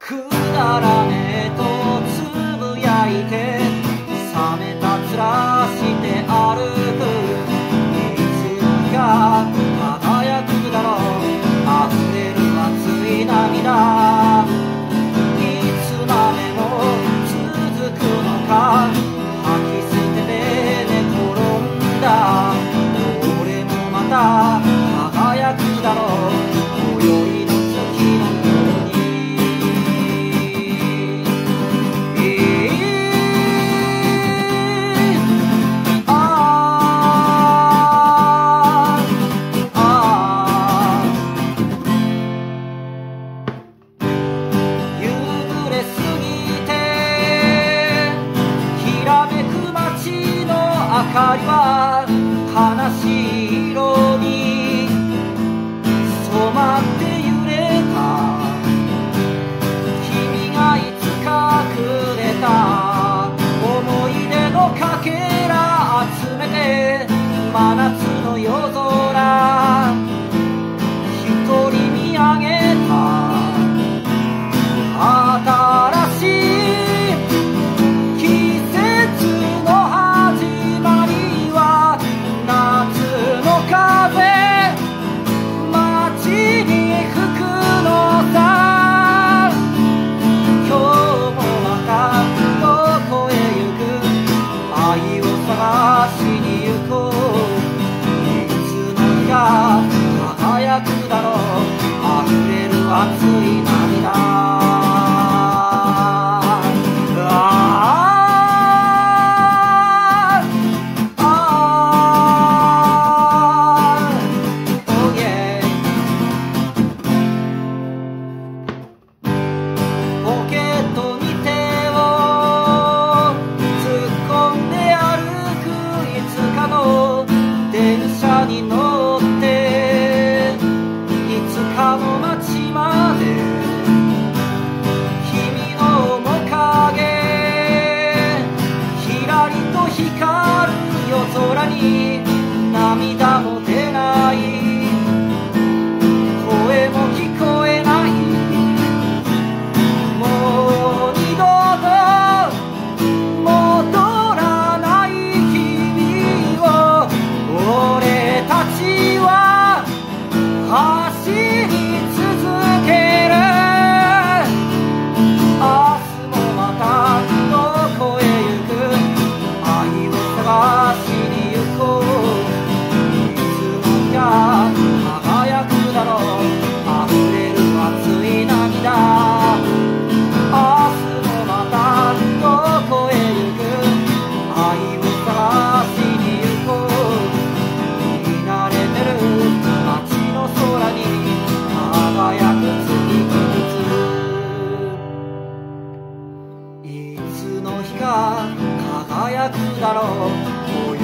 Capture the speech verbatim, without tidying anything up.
くだらねえとつぶやいて冷めた面して歩く。いつの日か輝くだろう溢れる熱い涙。いつまでも続くのか吐き捨てて寝転んだ。俺もまた輝くだろう今宵の月のように。明かりは悲しい色に染まって揺れた。君がいつかくれた思い出のかけら集めて真夏の夜空一人見上げた。新しい季節の始まりは夏の風街に吹くのさ。今日もまたどこへ行く愛を探しに行こう。いつの日が輝くだろう溢れる熱い涙。に乗っていつかの街まで君の面影ひらりと光る夜空に涙も出ない声も聞こえない。もう二度と戻らない日々を俺たちは走り続ける。明日もまたどこへ行く愛を探しに行こう。いつの日か輝くだろう溢れる熱い涙。明日もまたどこへ行く愛を探しに行こう。見慣れてる街の空に輝く月一つ。いつの日か輝くだろう